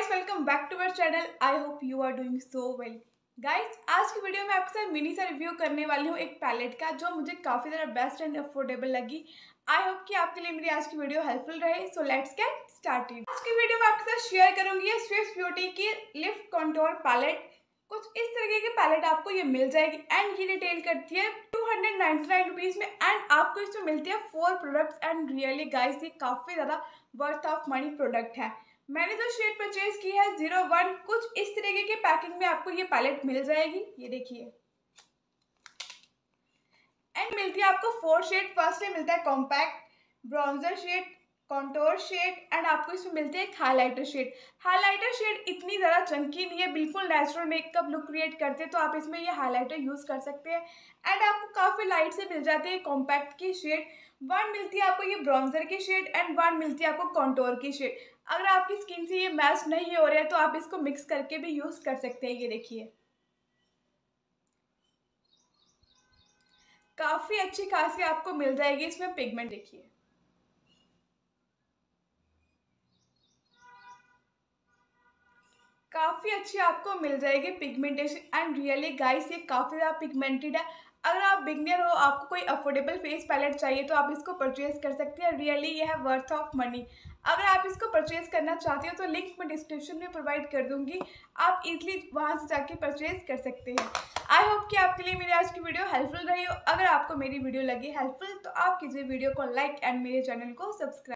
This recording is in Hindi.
Welcome back to our channel. I hope you are doing so well. Guys, आज की वीडियो में आपके साथ मिनी सा रिव्यू करने वाली हूँ एक पैलेट का, जो मुझे काफ़ी ज़्यादा बेस्ट एंड अफोर्डेबल लगी। आई होप कि आपके लिए मेरी आज की वीडियो हेल्पफुल रहे। So let's get started. आज की वीडियो में आपके साथ शेयर करूंगी ये स्विस ब्यूटी की लिफ्ट कंटूर पैलेट। कुछ इस तरीके की पैलेट आपको ये मिल जाएगी एंड ये रिटेल करती है 299 रुपीज़ में एंड आपको इसमें मिलती है 4 प्रोडक्ट्स एंड रियली गाइस ये काफ़ी ज़्यादा वर्थ ऑफ मनी प्रोडक्ट है। मैंने जो शेड परचेज की है 01, कुछ इस तरीके की पैकिंग में आपको ये पैलेट मिल जाएगी। ये देखिए एंड मिलती है आपको 4 शेड। फर्स्ट में मिलता है compact, bronzer shade, contour shade and आपको इसमें मिलते हैं एक हाइलाइटर शेड। हाइलाइटर शेड इतनी ज़्यादा चंकी नहीं है, बिल्कुल नेचुरल मेकअप लुक क्रिएट करते हैं, तो आप इसमें ये हाइलाइटर यूज़ कर सकते हैं एंड आपको काफ़ी लाइट से मिल जाती है कॉम्पैक्ट की शेड। 1 मिलती है आपको ये ब्रॉन्जर की शेड एंड 1 मिलती है आपको कॉन्टोर की शेड। अगर आपकी स्किन से ये मैच नहीं हो रहा है तो आप इसको मिक्स करके भी यूज़ कर सकते हैं। ये देखिए काफ़ी अच्छी खासी आपको मिल जाएगी इसमें पिगमेंट। देखिए काफ़ी अच्छी आपको मिल जाएगी पिगमेंटेशन एंड रियली गाइस ये काफ़ी ज़्यादा पिगमेंटेड है। अगर आप बिगनर हो, आपको कोई अफोर्डेबल फेस पैलेट चाहिए तो आप इसको परचेज कर सकते हैं। रियली ये है वर्थ ऑफ मनी। अगर आप इसको परचेज करना चाहते हो तो लिंक मैं डिस्क्रिप्शन में प्रोवाइड कर दूंगी, आप इजीली वहां से जाके परचेज कर सकते हैं। आई होप कि आपके लिए मेरी आज की वीडियो हेल्पफुल रही हो। अगर आपको मेरी वीडियो लगी हेल्पफुल तो आप कीजिए वीडियो को लाइक एंड मेरे चैनल को सब्सक्राइब।